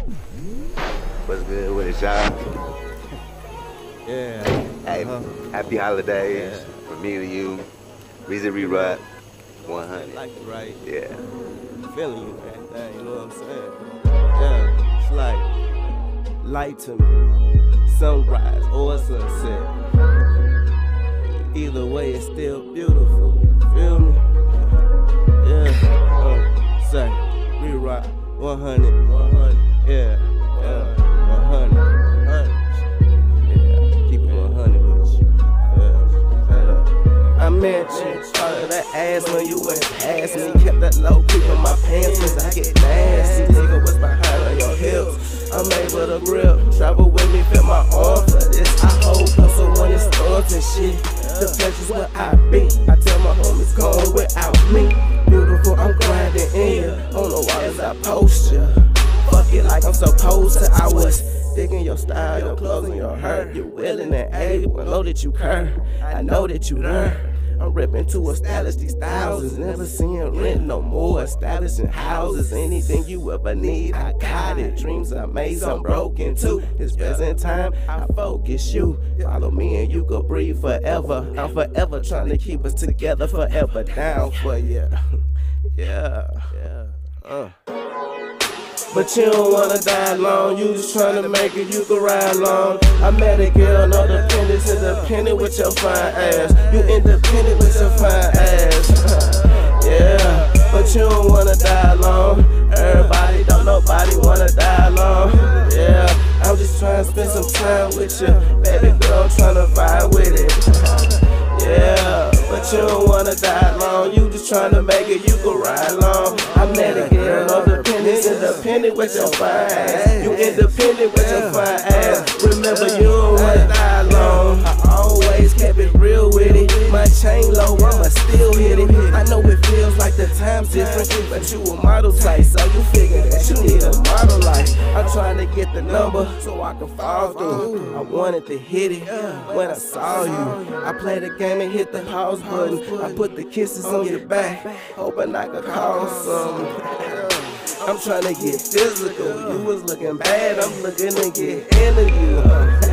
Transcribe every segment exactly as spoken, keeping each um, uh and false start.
What's good with it, y'all? Yeah. Hey, uh-huh. Happy holidays Yeah. from me to you. Reason Re-Rock, one hundred. Like it, right? Yeah. Feeling you, man. Dang, you know what I'm saying? Yeah. It's like light to me, sunrise or sunset. Either way, it's still beautiful. You feel me? Yeah. Uh, say, Re-Rock, one hundred. one hundred. Yeah. Yeah. one hundred. one hundred. Yeah. Keep it one hundred with you. Yeah. I met you, part of that ass when you went past me. Kept that low creep in my pants cause I get nasty. Nigga, what's behind on your hips? I'm able to grip, travel with me, fit my arm for this. I hold closer when it starts and shit. The pleasure's where I be. I tell my homies going without me. Beautiful, I'm grinding in ya. On the waters I post ya. Fuck it like I'm supposed to. I was digging your style, your clothes and your hurt. You're willing and able, I know that you care. I know that you learn. I'm ripping to establish these thousands. Never seeing rent no more. Establishing houses. Anything you ever need, I got it. Dreams I made, some broken too. This present time, I focus you. Follow me and you could breathe forever. I'm forever trying to keep us together. Forever down for you. Yeah. Yeah. Uh. But you don't wanna die long, you just tryna make it, you can ride long. I met a girl, no dependence, independent with your fine ass. You independent with your fine ass. Yeah, but you don't wanna die long. Everybody don't nobody wanna die long. Yeah, I'm just tryna spend some time with you, baby girl, tryna vibe with it. Yeah, but you don't wanna die long. You just tryna make it, you can ride long. I met a girl, no dependence, independent with your fine ass. You independent with your fine ass. Remember, you don't wanna die long. I always kept it real with it. My chain low, I'ma still hit it. I know it feels like the time's different, but you a model type, so you figure that you need a model life. I'm trying to get the number so I can fall through. I wanted to hit it when I saw you. I played the game and hit the pause button. I put the kisses on your back, hoping I could call some. I'm trying to get physical. You was looking bad, I'm looking to get into you.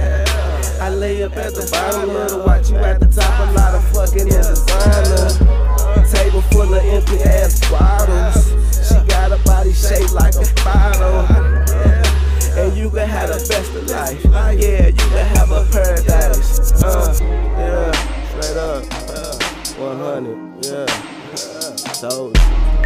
I lay up at the bottom of the watch, you at the top, a lot of fucking in designer. Table full of empty ass bottles. She got a body shaped like a bottle. And you can have the best of life. Yeah, you can have a paradise. Uh, yeah, straight up. one hundred, yeah. Told you.